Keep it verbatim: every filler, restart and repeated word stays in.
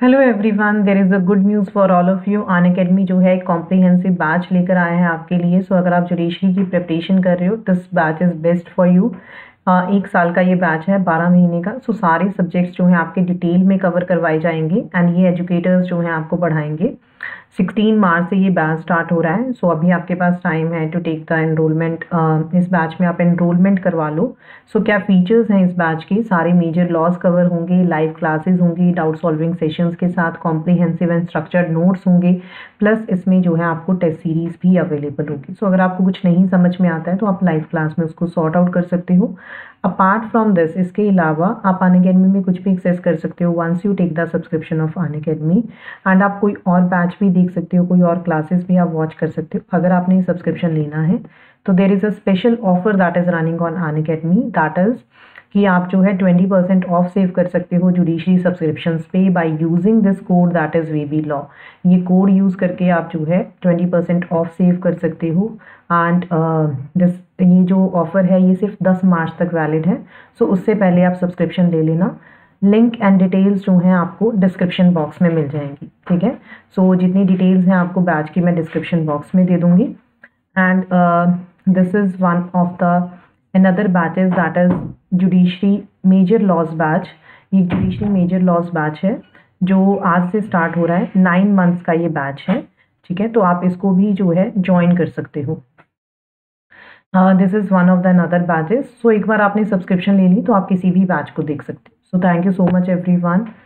Hello everyone, there is a good news for all of you. Unacademy जो है एक comprehensive batch लेकर आया है आपके लिए। सो so, अगर आप जुडिशरी की प्रिपरेशन कर रहे हो, this batch is best for you. एक साल का ये बैच है, बारह महीने का। सो so, सारे सब्जेक्ट्स जो हैं आपके डिटेल में कवर करवाए जाएंगे एंड ये एजुकेटर्स जो हैं आपको पढ़ाएंगे। सोलह मार्च से ये बैच स्टार्ट हो रहा है। सो so, अभी आपके पास टाइम है टू टेक द एनरोलमेंट। इस बैच में आप एनरोलमेंट करवा लो। सो so, क्या फीचर्स हैं इस बैच के? सारे मेजर लॉज कवर होंगे, लाइव क्लासेस होंगी, डाउट सॉल्विंग सेशंस के साथ कॉम्प्रिहेंसिव एंड स्ट्रक्चर्ड नोट्स होंगे, प्लस इसमें जो है आपको टेस्ट सीरीज भी अवेलेबल होगी। सो so, अगर आपको कुछ नहीं समझ में आता है तो आप लाइव क्लास में उसको सॉर्ट आउट कर सकते हो। अपार्ट फ्रॉम दिस, इसके अलावा आप अनअकैडमी में कुछ भी एक्सेस कर सकते हो once you take the subscription of Unacademy. And आप कोई और बैच भी देख सकते हो, कोई और क्लासेस भी आप वॉच कर सकते हो। अगर आपने सब्सक्रिप्शन लेना है तो there is a special offer that is running on Unacademy, that is कि आप जो है ट्वेंटी परसेंट ऑफ सेव कर सकते हो जुडिशरी सब्सक्रिप्शंस पे by using this code that is VB law. ये कोड यूज़ करके आप जो है ट्वेंटी परसेंट ऑफ सेव कर सकते हो। एंड दिस ये जो ऑफ़र है ये सिर्फ दस मार्च तक वैलिड है। सो so, उससे पहले आप सब्सक्रिप्शन ले लेना। लिंक एंड डिटेल्स जो हैं आपको डिस्क्रिप्शन बॉक्स में मिल जाएंगी, ठीक है। सो so, जितनी डिटेल्स हैं आपको बैच की मैं डिस्क्रिप्शन बॉक्स में दे दूँगी। And this is one of the another batches that is judiciary major laws batch. ये जुडिशरी मेजर लॉज बैच है जो आज से स्टार्ट हो रहा है। नाइन मंथ्स का ये बैच है, ठीक है। तो आप इसको भी जो है ज्वाइन कर सकते हो। This is one of the another batches. So एक बार आपने सब्सक्रिप्शन ले ली तो आप किसी भी बैच को देख सकते हो। So thank you so much everyone.